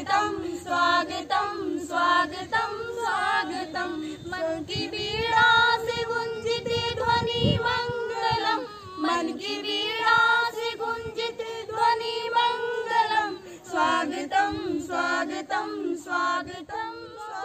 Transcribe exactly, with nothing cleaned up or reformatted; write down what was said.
स्वागतम स्वागतम स्वागतम स्वागतम मन की वीणा से गुंजित ध्वनि मंगलम मन की वीणा से गुंजित ध्वनि मंगलम स्वागतम स्वागतम स्वागतम